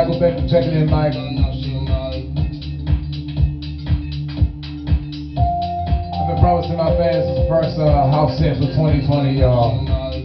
Michael, thank you for checking in, Mike. I've been promising my fans the first house set for 2020, y'all.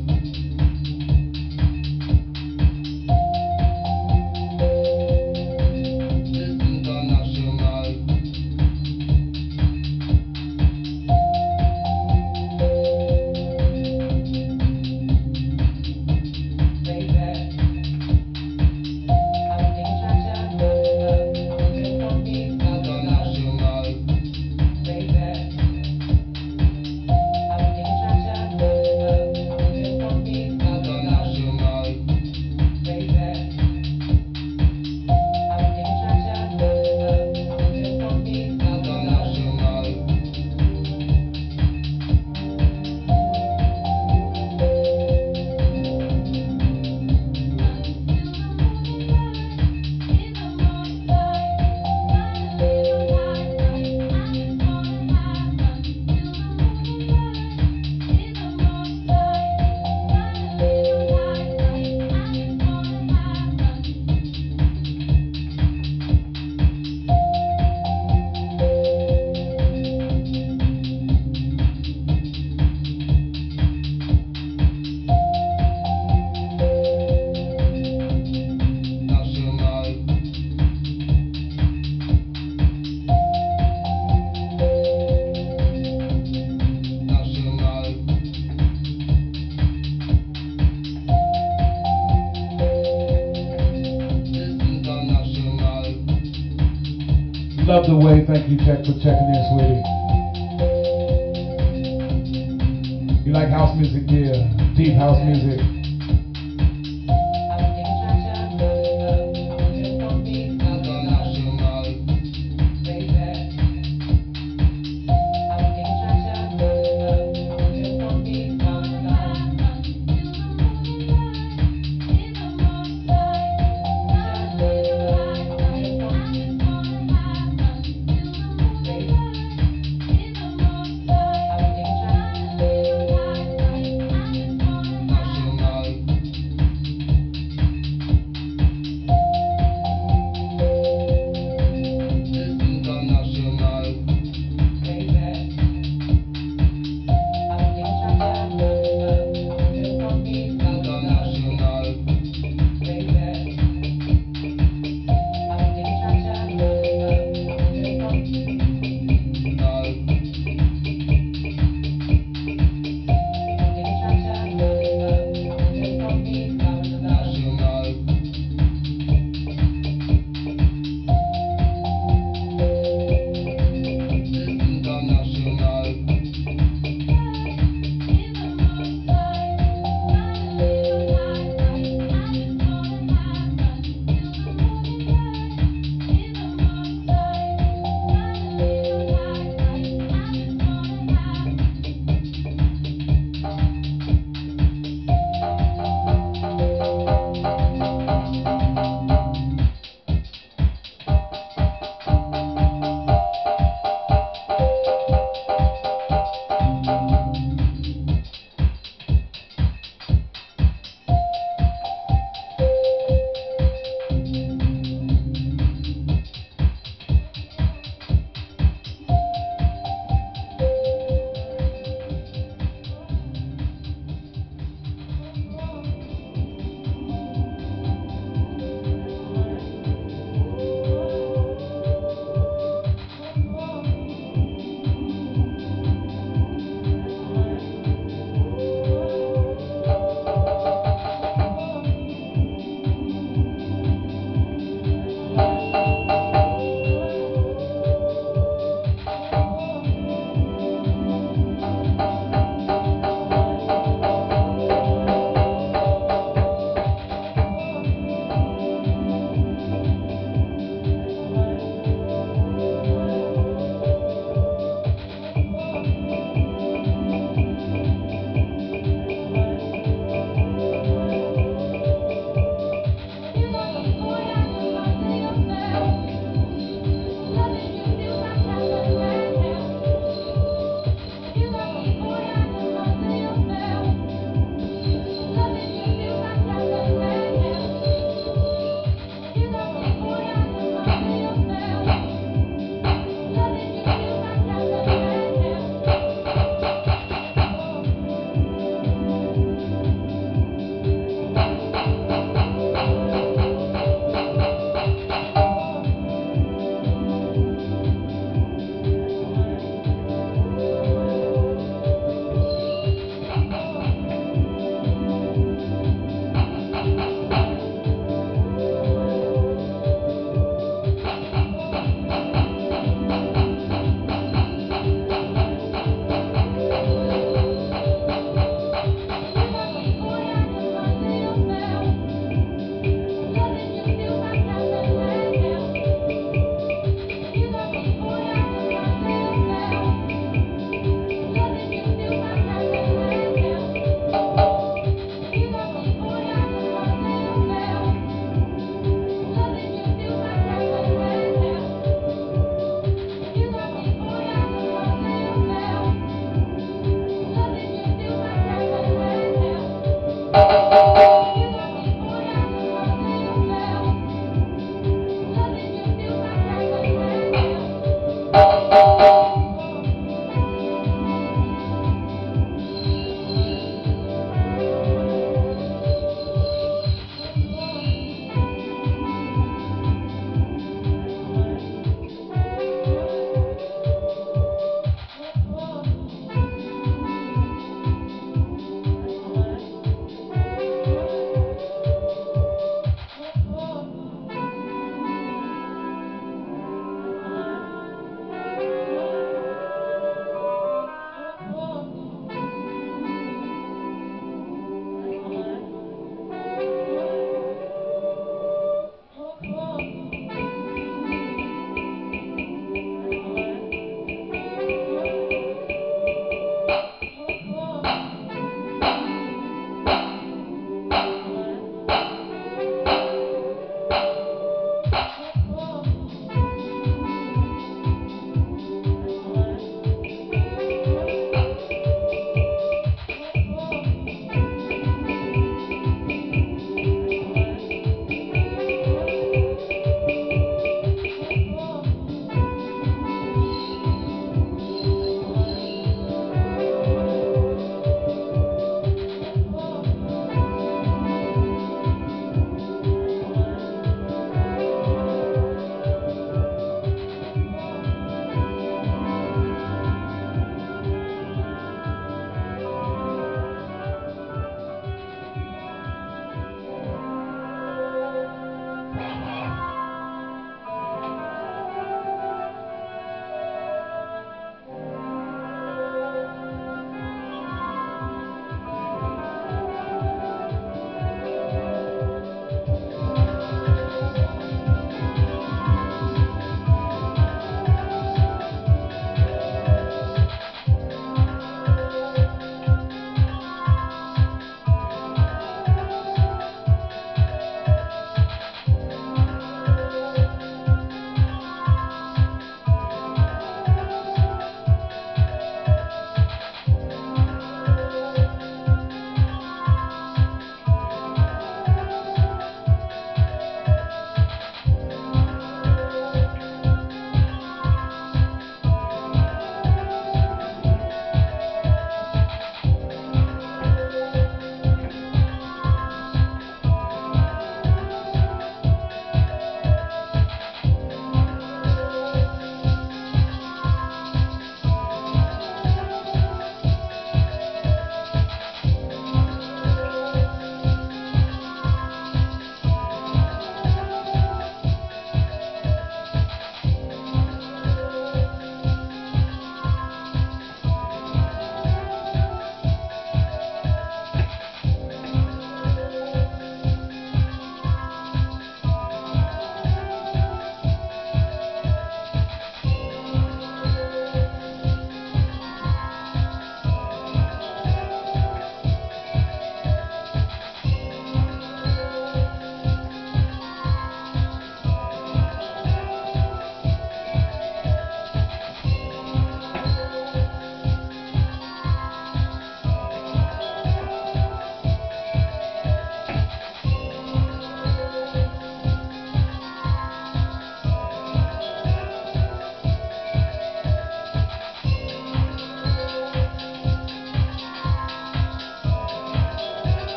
Love the way, thank you, Jack, for checking in, sweetie. You like house music? Yeah, deep house music.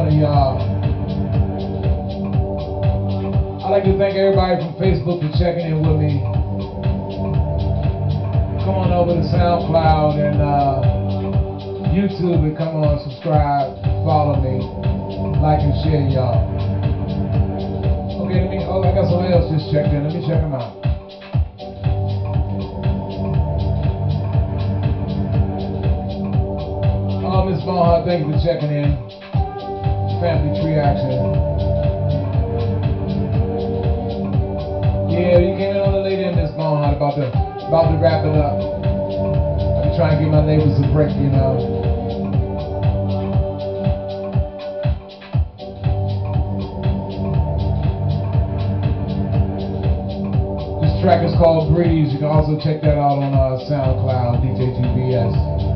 of y'all. I'd like to thank everybody from Facebook for checking in with me. Come on over to SoundCloud and YouTube and come on, subscribe, follow me, like and share, y'all. Okay, I got somebody else just checked in. Let me check them out. Miss Bonhart, thank you for checking in. Family Tree Action. Yeah, you came in on the late end, Miss Bonhart, about to wrap it up. I'm trying to give my neighbors a break, you know. This track is called Breeze. You can also check that out on SoundCloud, DJ GBS.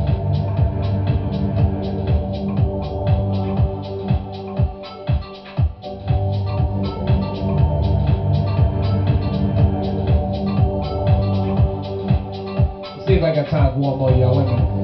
See if I got time for one more, y'all. Wait a minute.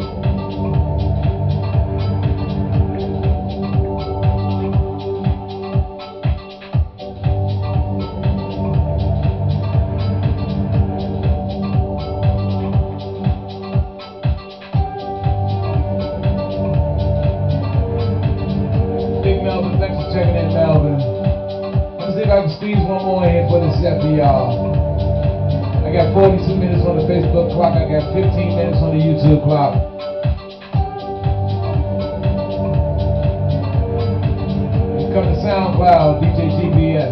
Big Melvin, thanks for checking in, Melvin. Let's see if I can squeeze one more in for this set for y'all. I got 42 minutes on the Facebook clock. I got 15 minutes on the YouTube clock. Come to SoundCloud, DJ GBS.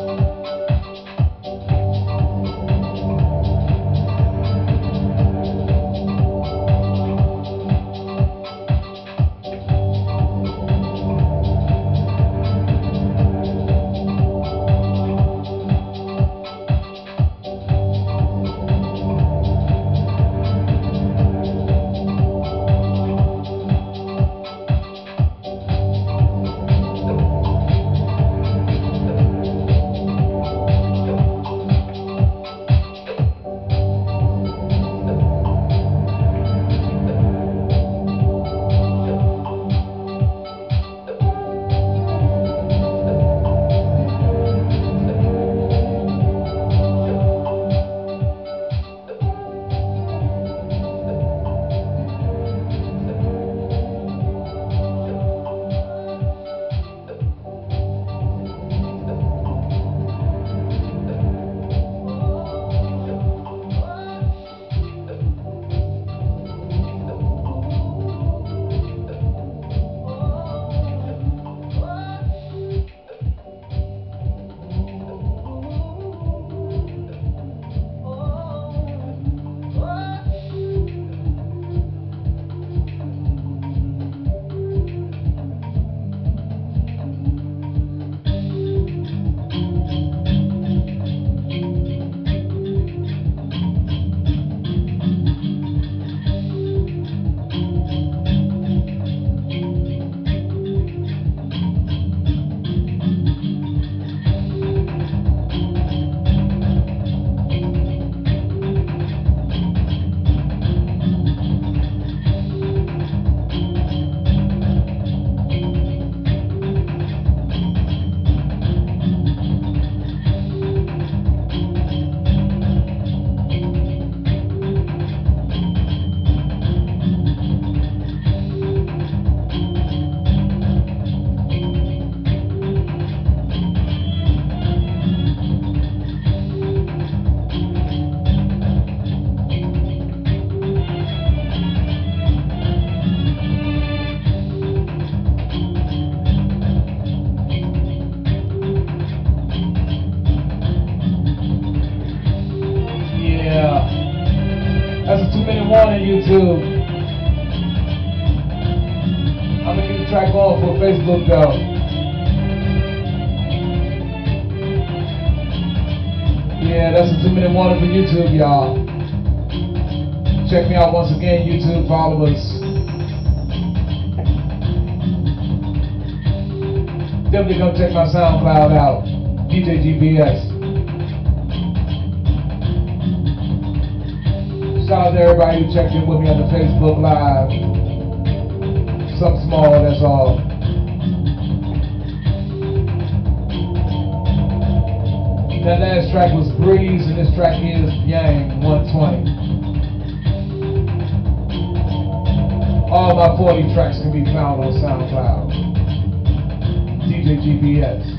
That's a 2-minute warning, YouTube. I'm gonna get the track on for Facebook though. Yeah, that's a 2-minute warning for YouTube, y'all. Check me out once again, YouTube followers. Definitely come check my SoundCloud out, DJ GBS. Shout out to everybody who checked in with me on the Facebook Live. Something small, that's all. That last track was Breeze, and this track is Yang 120. All my 40 tracks can be found on SoundCloud. DJ GPS.